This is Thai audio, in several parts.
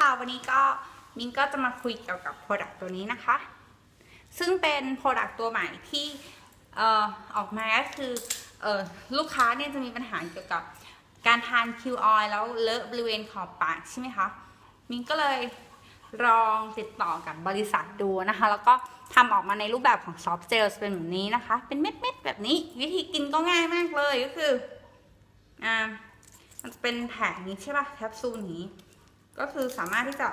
วันนี้ก็มิ้นก็จะมาคุยเกี่ยวกับ Product ตัวนี้นะคะซึ่งเป็น Product ตัวใหม่ที่ออกมาก็คือลูกค้าเนี่ยจะมีปัญหาเกี่ยวกับการทานคิวออยล์แล้วเลอะบริเวณขอบปากใช่ไหมคะมิ้นก็เลยลองติดต่อกับบริษัทดูนะคะแล้วก็ทำออกมาในรูปแบบของซอฟต์เจลเป็นแบบนี้นะคะเป็นเม็ดๆแบบนี้วิธีกินก็ง่ายมากเลยก็คือมันเป็นแผงนี้ใช่ป่ะแคปซูลนี้ก็คือสามารถที่จะ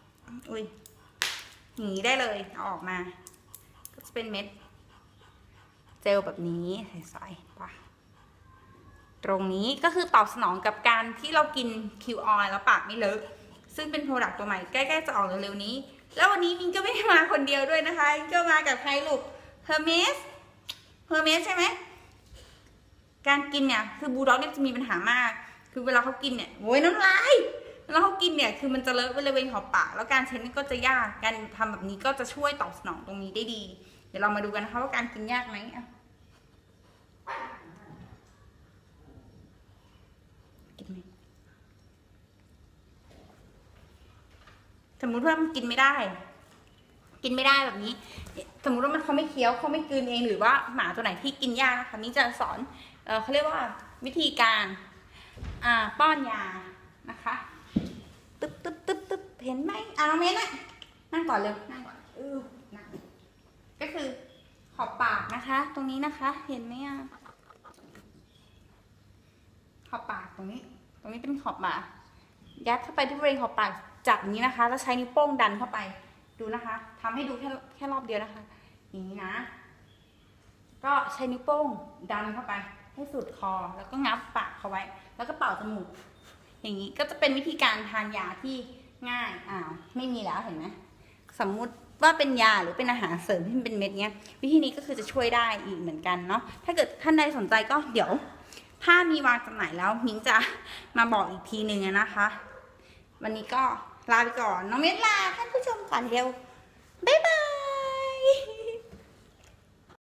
หนีได้เลยเอาออกมาก็จะเป็นเม็ดเจลแบบนี้ใสๆป่ะตรงนี้ก็คือตอบสนองกับการที่เรากินคิวออยล์แล้วปากไม่เลอะซึ่งเป็นโปรดักต์ตัวใหม่ใกล้ๆจะออกเร็วๆนี้แล้ววันนี้มินก็ไม่ได้มาคนเดียวด้วยนะคะมินก็มากับใครลูกเฮอร์เมสใช่ไหมการกินเนี่ยคือบูลด็อกเนี่ยจะมีปัญหามากคือเวลาเขากินเนี่ยโว้ยน้ำลายเวลาเขากินเนี่ยคือมันจะเลอะบริเวณขอบปากแล้วการเช็ดนี่ก็จะยากการทำแบบนี้ก็จะช่วยตอบสนองตรงนี้ได้ดีเดี๋ยวเรามาดูกันนะคะว่าการกินยากไหมสมมุติว่ามันกินไม่ได้แบบนี้สมมุติว่าเขาไม่เคี้ยวเขาไม่กลืนเองหรือว่าหมาตัวไหนที่กินยากนะคะนี่จะสอนเขาเรียกว่าวิธีการป้อนยานะคะตึ๊บเห็นไหมน้องเมนนะนั่งก่อนเลยนั่งก่อนนั่งก็คือขอบปากนะคะตรงนี้นะคะเห็นไหมขอบปากตรงนี้เป็นขอบปากยัดเข้าไปที่บริเวณขอบปากจับนี้นะคะแล้วใช้นิ้วโป้งดันเข้าไปดูนะคะทำให้ดูแค่รอบเดียวนะคะอย่างนี้นะก็ใช้นิ้วโป้งดันเข้าไปให้สุดคอแล้วก็งับปากเขาไว้แล้วก็เป่าจมูกอย่างนี้ก็จะเป็นวิธีการทานยาที่ง่ายไม่มีแล้วเห็นไหมสมมุติว่าเป็นยาหรือเป็นอาหารเสริมที่เป็นเม็ดเนี้ยวิธีนี้ก็คือจะช่วยได้อีกเหมือนกันเนาะถ้าเกิดท่านใดสนใจก็เดี๋ยวถ้ามีวางจำหน่ายแล้วมิ้งจะมาบอกอีกทีหนึ่งนะคะวันนี้ก็ลาไปก่อนน้องเม็ดลาท่านผู้ชมก่อนเร็วบ๊ายบาย